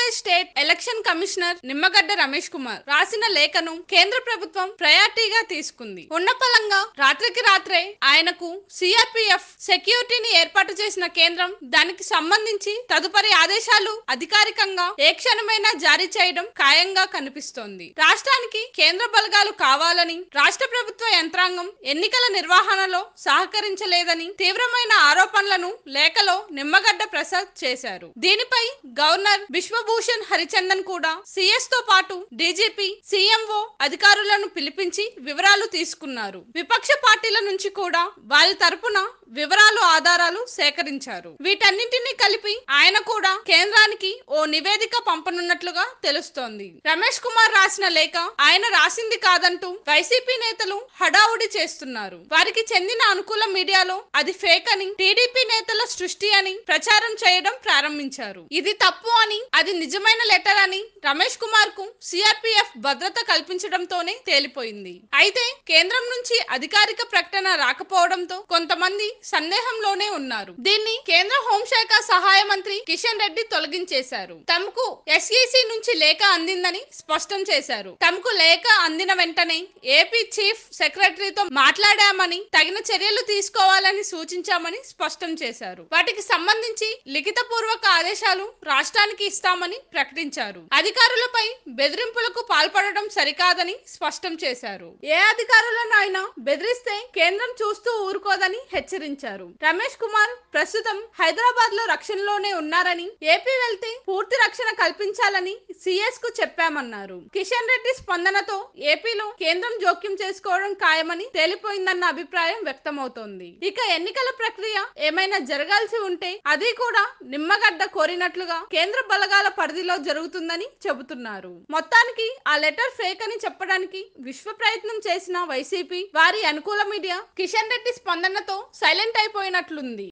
Andhra Pradesh state election commissioner Nimmagadda Ramesh Kumar రాసిన లేఖను కేంద్ర ప్రభుత్వం ప్రయారిటీగా తీసుకుంది. ఉన్నపలంగా రాత్రికి రాత్రే ఆయనకు సిఆర్పిఎఫ్ సెక్యూరిటీని ఏర్పాటు చేసిన కేంద్రం దానికి సంబంధించి తదుపరి ఆదేశాలు అధికారికంగా ఏ క్షణమైనా జారీ చేయడం ఖాయంగా కనిపిస్తోంది. రాష్ట్రానికి కేంద్ర బలగాలు కావాలని రాష్ట్ర ప్రభుత్వ యంత్రాంగం ఎన్నికల నిర్వహణలో సహకరించలేదని తీవ్రమైన ఆరోపణలను లేఖలో నిమ్మగడ్డ ప్రసాద్ చేశారు. దీనిపై గవర్నర్ బిశ్వభూషణ్ హరిచందన్ కూడా సిఎస్ తో పాటు డీజీపీ, సిఎంఓ అధికారులను పిలిపించి వివరాలు తీసుకున్నారు. విపక్ష పార్టీల నుంచి కూడా వారి తరపున వివరాలు, ఆధారాలు సేకరించారు. వీటన్నింటినీ కలిపి ఆయన కూడా కేంద్రానికి ఓ నివేదిక పంపనున్నట్లుగా తెలుస్తోంది. రమేష్ కుమార్ రాసిన లేఖ ఆయన రాసింది కాదంటూ వైసీపీ నేతలు హడావుడి చేస్తున్నారు. వారికి చెందిన అనుకూల మీడియాలో అది ఫేక్ అని, టీడీపీ నేతల సృష్టి అని ప్రచారం చేయడం ప్రారంభించారు. ఇది తప్పు అని, అది నిజమైన లెటర్ అని రమేష్ కుమార్ కు సిఆర్పిఎఫ్ భద్రత కల్పించడంతోనే తేలిపోయింది. అయితే కేంద్రం నుంచి అధికారిక ప్రకటన రాకపోవడంతో కొంతమంది సందేహంలోనే ఉన్నారు. దీన్ని కేంద్ర హోంశాఖ సహాయ మంత్రి కిషన్ రెడ్డి తొలగించేశారు. తమకు ఎస్ఈసి నుంచి లేఖ అందిందని స్పష్టం చేశారు. తమకు లేఖ అందిన వెంటనే ఏపీ చీఫ్ సెక్రటరీతో మాట్లాడామని, తగిన చర్యలు తీసుకోవాలని సూచించామని స్పష్టం చేశారు. వాటికి సంబంధించి లిఖిత పూర్వక ఆదేశాలు రాష్ట్రానికి ఇస్తామని ప్రకటించారు. అధికారులపై బెదిరింపులకు పాల్పడడం సరికాదని స్పష్టం చేశారు. ఏ అధికారులను అయినా బెదిరిస్తే కేంద్రం చూస్తూ ఊరుకోదని హెచ్చరించారు. రమేష్ కుమార్ ప్రస్తుతం హైదరాబాద్ లో రక్షణలోనే ఉన్నారని, ఏపీ వెళ్తే పూర్తి రక్షణ కల్పించాలని సిఎస్ కు చెప్పామన్నారు. కిషన్ రెడ్డి స్పందనతో ఏపీలో కేంద్రం జోక్యం చేసుకోవడం ఖాయమని తేలిపోయిందన్న అభిప్రాయం వ్యక్తమవుతోంది. ఇక ఎన్నికల ప్రక్రియ ఏమైనా జరగాల్సి ఉంటే అది కూడా నిమ్మగడ్డ కోరినట్లుగా కేంద్ర బలగాల పరిధిలో జరుగుతుందని చెబుతున్నారు. మొత్తానికి ఆ లెటర్ ఫేక్ అని చెప్పడానికి విశ్వ ప్రయత్నం చేసిన వైసీపీ, వారి అనుకూల మీడియా కిషన్ రెడ్డి స్పందనతో సైలెంట్ అయిపోయినట్లుంది.